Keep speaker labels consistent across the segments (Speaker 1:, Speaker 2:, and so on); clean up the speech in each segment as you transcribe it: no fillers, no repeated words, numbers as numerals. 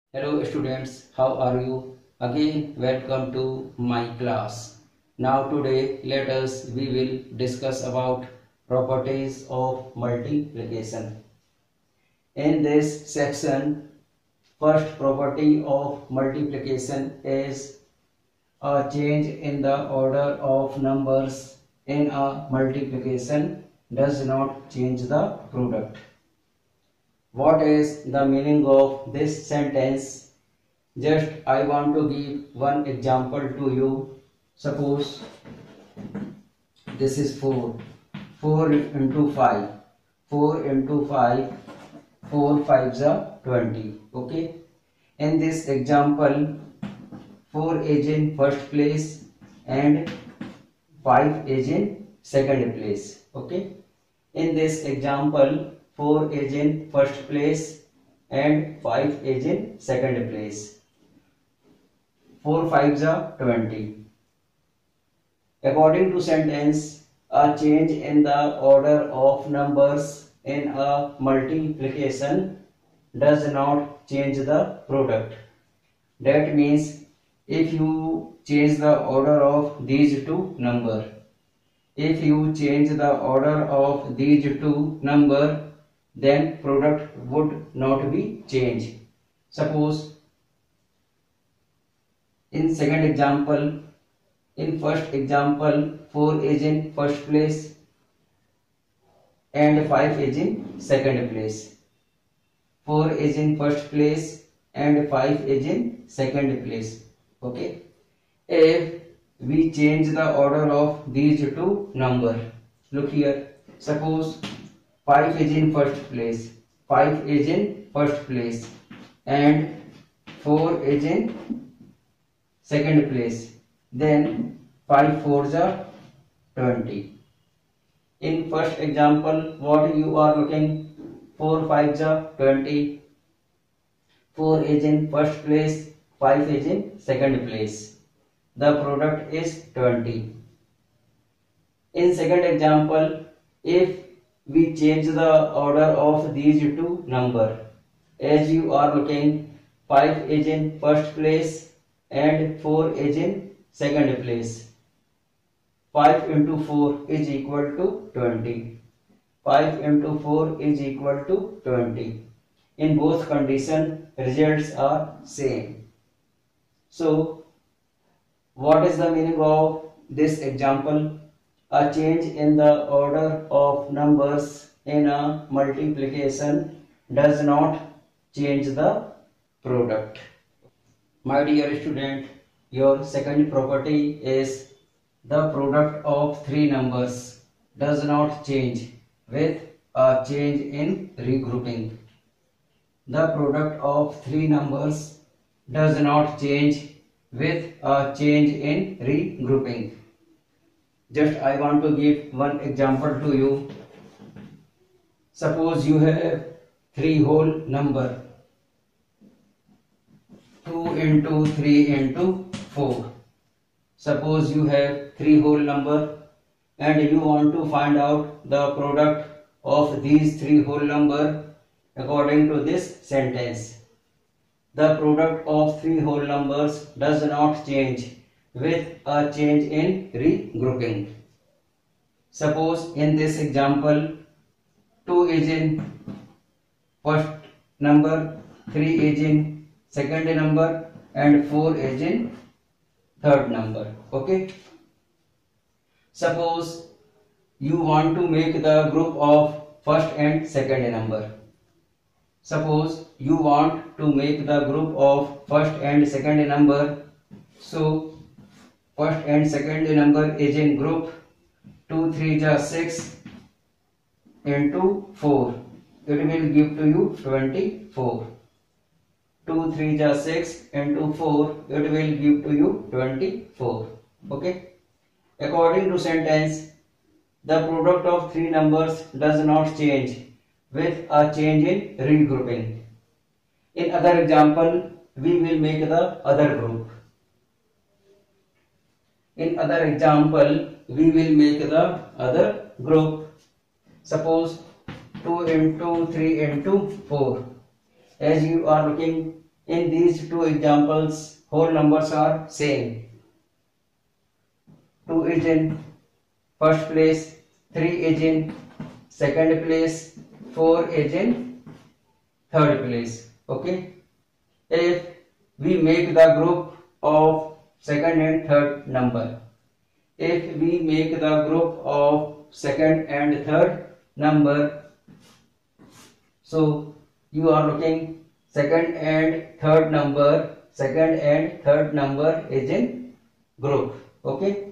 Speaker 1: Hello students, how are you? Again welcome to my class. Now today we will discuss about properties of multiplication. In this section, first property of multiplication is a change in the order of numbers in a multiplication does not change the product. What is the meaning of this sentence? Just I want to give one example to you. Suppose this is 4. 4 into 5. 4 into 5. 4 5s are 20. Okay. In this example, 4 is in first place and 5 is in second place. Okay. In this example, 4 is in first place and 5 is in second place. 4 5s are 20. According to sentence, a change in the order of numbers in a multiplication does not change the product. That means if you change the order of these two numbers, then product would not be changed. Suppose in second example, in first example 4 is in first place and 5 is in second place. 4 is in first place and 5 is in second place. Okay. If we change the order of these two numbers, look here, suppose 5 is in first place, 5 is in first place and 4 is in second place, then 5 4s are 20. In first example, what you are looking, 4 5s are 20, 4 is in first place, 5 is in second place. The product is 20. In second example, if we change the order of these two numbers, as you are looking, 5 is in first place and 4 is in second place. 5 into 4 is equal to 20. 5 into 4 is equal to 20. In both conditions, results are same. So, what is the meaning of this example? A change in the order of numbers in a multiplication does not change the product. My dear student, your second property is the product of three numbers does not change with a change in regrouping. The product of three numbers does not change with a change in regrouping. Just I want to give one example to you. Suppose you have three whole number, 2 into 3 into 4. Suppose you have three whole number and you want to find out the product of these three whole number according to this sentence. The product of three whole numbers does not change with a change in regrouping. Suppose in this example, 2 is in first number, 3 is in second number and 4 is in third number. Okay. Suppose you want to make the group of first and second number. Suppose you want to make the group of first and second number. So first and second number is in group 2 3 are 6 into 4. It will give to you 24. 2 3 are 6 into 4. It will give to you 24. Okay. According to sentence, the product of three numbers does not change with a change in regrouping. In other example, we will make the other group. In other example, we will make the other group. Suppose 2 into 3 into 4. As you are looking, In these two examples, whole numbers are same. 2 is in first place, 3 is in second place, 4 is in third place. Okay. If we make the group of second and third number, if we make the group of second and third number, so you are looking second and third number is in group. Okay.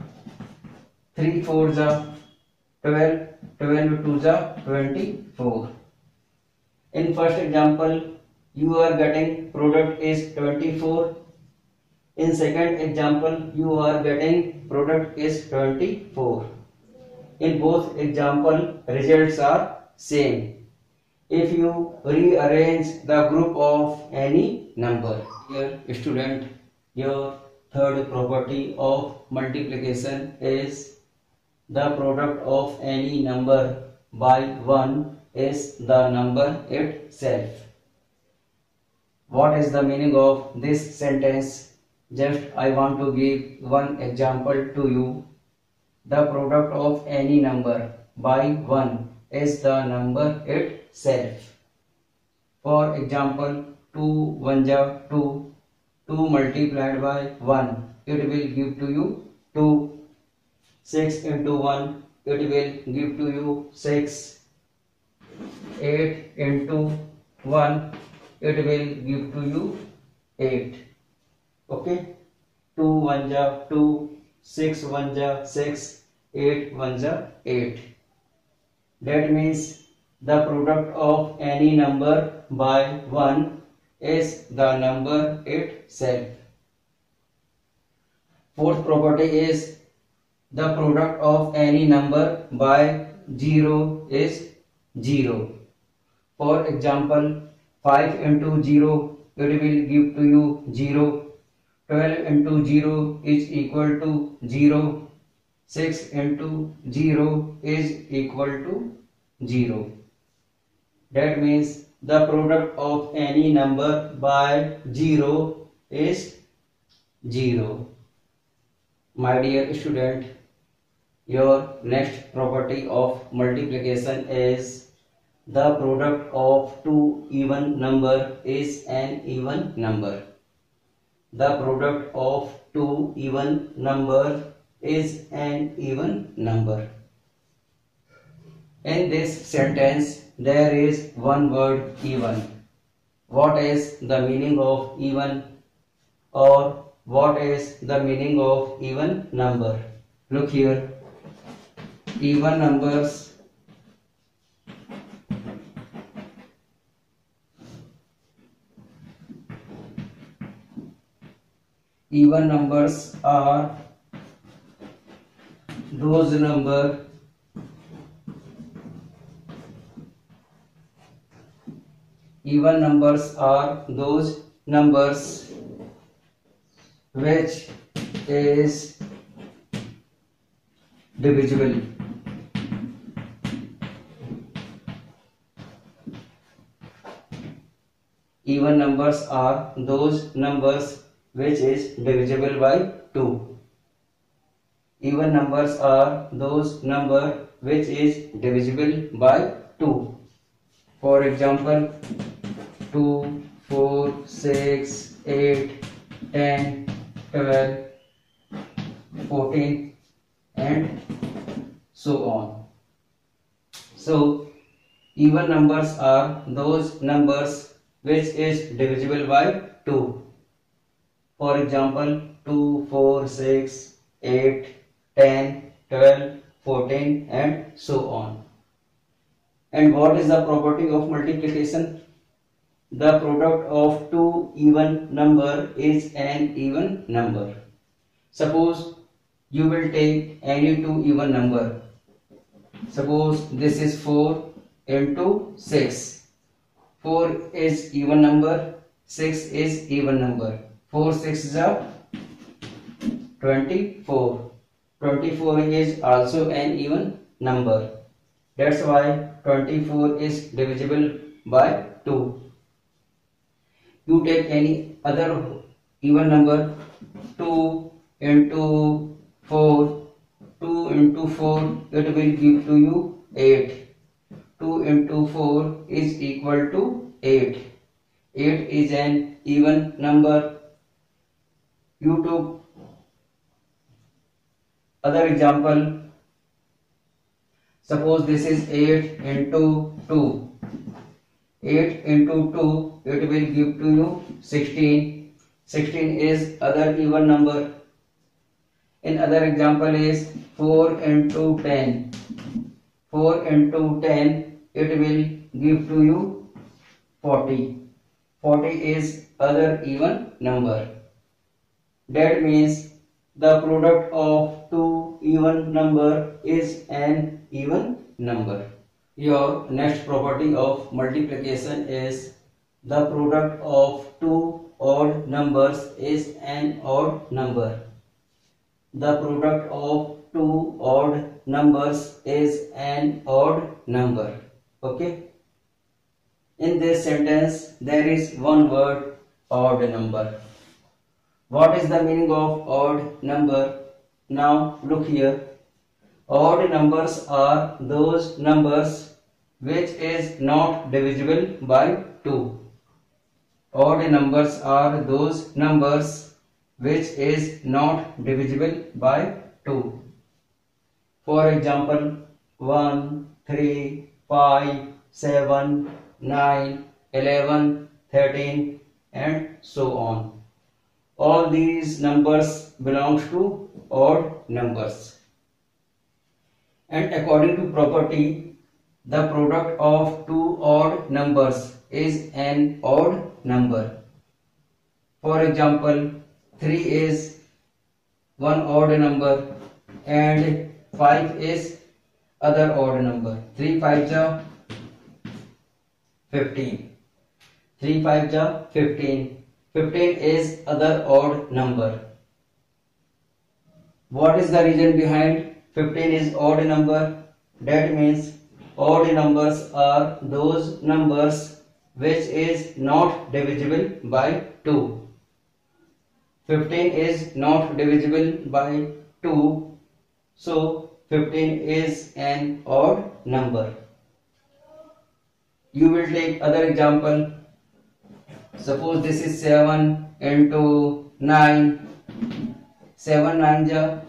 Speaker 1: 3 4 ja 12, 12 2 ja 24. In first example, you are getting product is 24. In second example, you are getting product is 24. In both example, results are same. If you rearrange the group of any number, here student, your third property of multiplication is the product of any number by 1 is the number itself. What is the meaning of this sentence? Just I want to give one example to you. The product of any number by 1 is the number itself. For example, 2 1 ja 2. 2 multiplied by 1, it will give to you 2. 6 into 1, it will give to you 6. 8 into 1, it will give to you 8. Okay. 2 1 ja 2, 6 1 ja 6, 8 1 ja 8. That means the product of any number by 1 is the number itself. Fourth property is the product of any number by 0 is 0. For example, 5 into 0, it will give to you 0. 12 into 0 is equal to 0. 6 into 0 is equal to 0. That means the product of any number by 0 is 0. My dear student, your next property of multiplication is the product of two even number is an even number. The product of two even number is an even number. In this sentence, there is one word even. What is the meaning of even, or what is the meaning of even number? Look here. Even numbers are those numbers which is divisible. Even numbers are those numbers which is divisible by 2. Even numbers are those number which is divisible by 2. For example, 2, 4, 6, 8, 10, 12, 14 and so on. So, even numbers are those numbers which is divisible by 2. For example, 2, 4, 6, 8, 10, 12, 14 and so on. And what is the property of multiplication? The product of two even number is an even number. Suppose you will take any two even number. Suppose this is 4 into 6. 4 is even number, 6 is even number. 4 6 is 24. 24 is also an even number. That's why 24 is divisible by 2. You take any other even number. 2 into 4, 2 into 4, it will give to you 8. 2 into 4 is equal to 8. 8 is an even number. You took other example. Suppose this is 8 into 2. 8 into 2, it will give to you 16. 16 is other even number. In other example is 4 into 10. 4 into 10, it will give to you 40. 40 is other even number. That means the product of two even number is an even number. Your next property of multiplication is the product of two odd numbers is an odd number. The product of two odd numbers is an odd number. Okay. In this sentence, there is one word, odd number. What is the meaning of odd number? Now look here. Odd numbers are those numbers which is not divisible by 2. Odd numbers are those numbers which is not divisible by 2. For example, 1, 3, 5, 7, 9, 11, 13 and so on. All these numbers belong to odd numbers. And according to property, the product of two odd numbers is an odd number. For example, 3 is one odd number and 5 is other odd number. 3 5s are 15. 3 5s are 15. 15 is other odd number. What is the reason behind 15 is odd number? That means odd numbers are those numbers which is not divisible by 2. 15 is not divisible by 2, so 15 is an odd number. You will take other example. Suppose this is 7 into 9. 7 9s are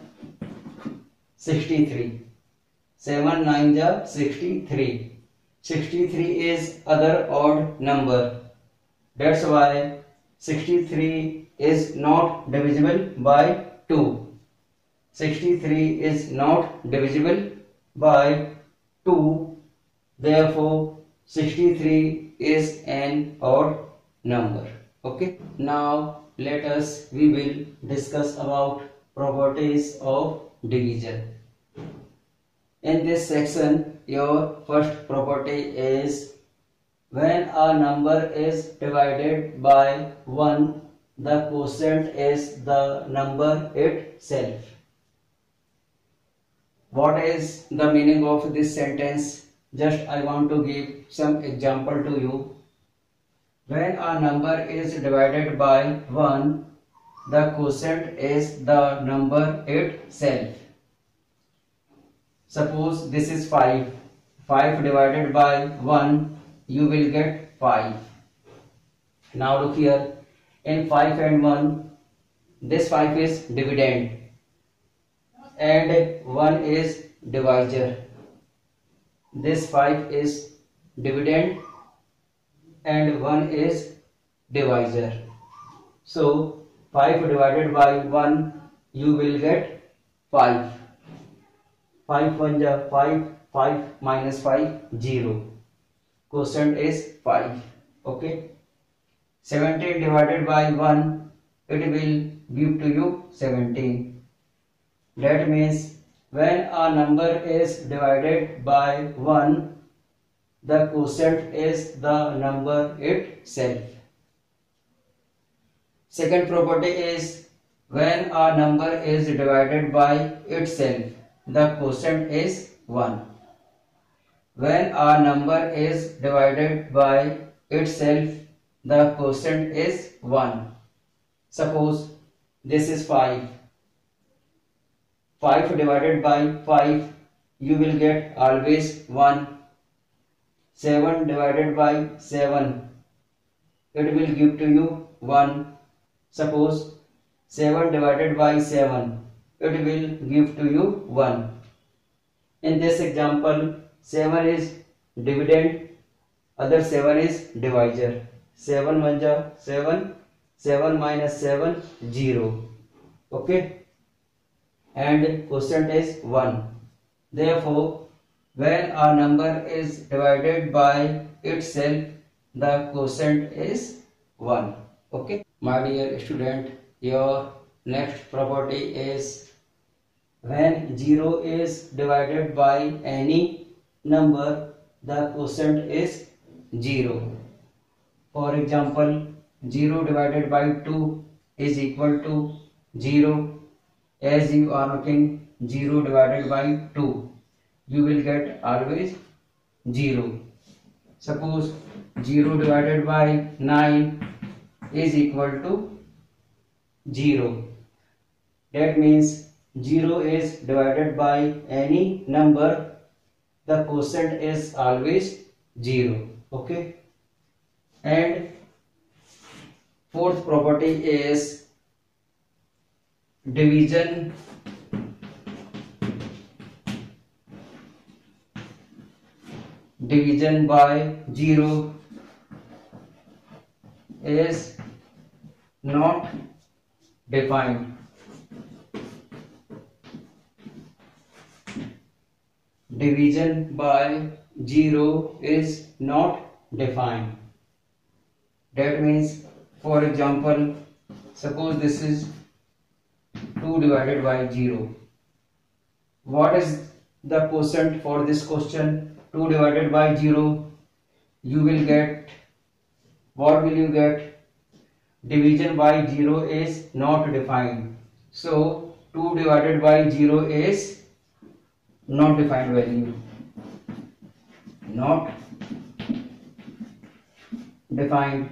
Speaker 1: 63. 7 9s are 63. 63 is other odd number. That's why 63 is not divisible by 2. 63 is not divisible by 2. Therefore, 63 is an odd number. Okay. Now we will discuss about properties of division. In this section, your first property is when a number is divided by 1, the quotient is the number itself. What is the meaning of this sentence? Just I want to give some example to you. When a number is divided by 1, the quotient is the number itself. Suppose this is 5. 5 divided by 1, you will get 5. Now look here. In 5 and 1, this 5 is dividend and 1 is divisor. This 5 is dividend and 1 is divisor. So 5 divided by 1, you will get 5. 5 1s are 5. 5 minus 5, 0. Quotient is 5. Okay. 17 divided by 1, it will give to you 17. That means when a number is divided by 1, the quotient is the number itself. Second property is when a number is divided by itself, the quotient is 1. When a number is divided by itself, the quotient is 1. Suppose this is 5. 5 divided by 5, you will get always 1. 7 divided by 7, it will give to you 1. Suppose 7 divided by 7, it will give to you 1. In this example, 7 is dividend, other 7 is divisor. 7 1 ja 7, 7 minus 7 0. Okay, and quotient is 1. Therefore, when a number is divided by itself, the quotient is 1. Okay, my dear student, your next property is when 0 is divided by any number, the quotient is 0. For example, 0 divided by 2 is equal to 0. As you are making 0 divided by 2, you will get always 0. Suppose 0 divided by 9 is equal to 0. That means 0 is divided by any number, the quotient is always 0. Okay, and fourth property is division by 0 is not defined. Division by 0 is not defined. That means, for example, suppose this is 2 divided by 0. What is the quotient for this question? 2 divided by 0, you will get, what will you get? Division by 0 is not defined. So 2 divided by 0 is not defined value. Not defined.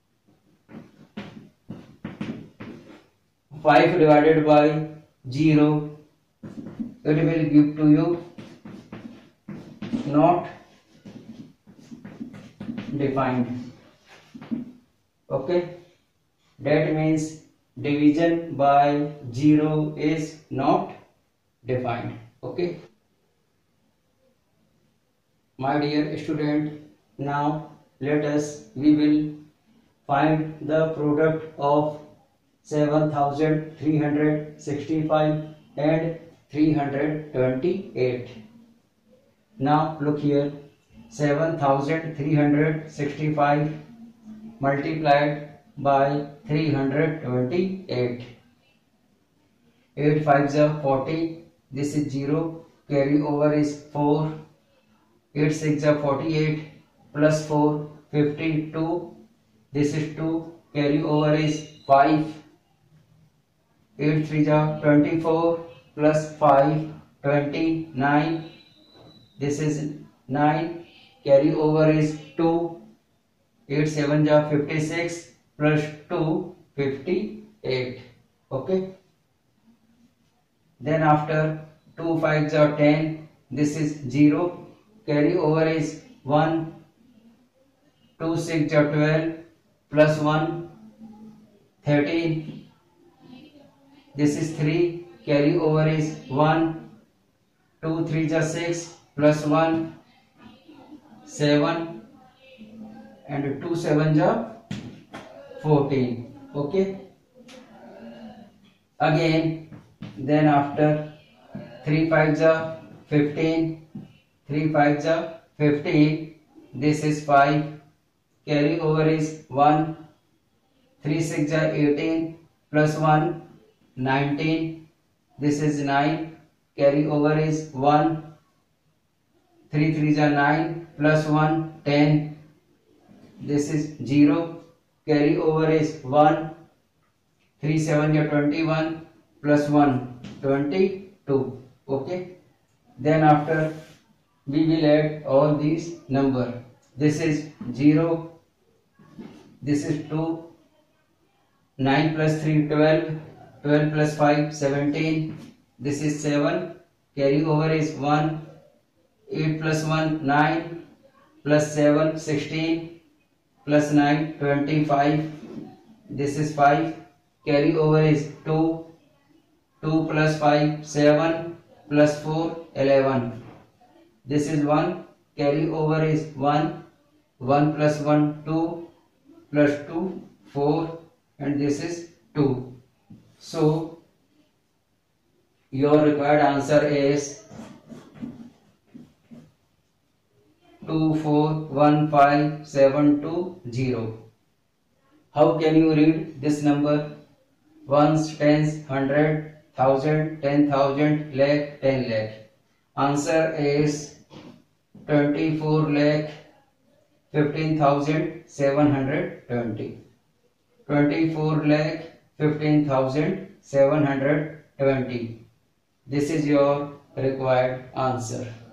Speaker 1: 5 divided by 0, it will give to you not defined. Okay, that means division by 0 is not defined. Okay, my dear student, now we will find the product of 7365 and 328. Now look here, 7365 multiplied by 328. 8 5s are 40, this is 0, carry over is 4. 8 6 are 48, plus 4 52, this is 2, carry over is 5. 8 3 are 24, plus 5 29, this is 9, carry over is 2. 8 7 are 56, plus 2 58. Okay, then after 2 5s are 10, this is 0, carry over is 1. 2 6 are 12, plus 1 13, this is 3, carry over is 1. 2 3 are 6, plus 1 7, and 2 7 are 14. Okay, again, then after 3 5s are 15, 3 5s are 15, this is 5, carry over is 1. 3 6 are 18, plus 1 19, this is 9, carry over is 1. 3 3s are 9, plus 1 10, this is 0, carry over is 1. 3 7 are 21, plus 1 22. Okay, then after we will add all these number. This is 0, This is 2. 9 plus 3 12. 12 plus 5 17. This is 7. Carry over is 1. 8 plus 1 9. Plus 7 16. Plus 9 25. This is 5. Carry over is 2. 2 plus 5 7. Plus 4 11. This is 1. Carry over is 1. 1 plus 1 2. Plus 2 4. And this is 2. So your required answer is 2415720. How can you read this number? Ones, tens, hundred, thousand, 10,000, lakh, 10 lakh. Answer is 24 lakh 15,720. 24 lakh 15,720. This is your required answer.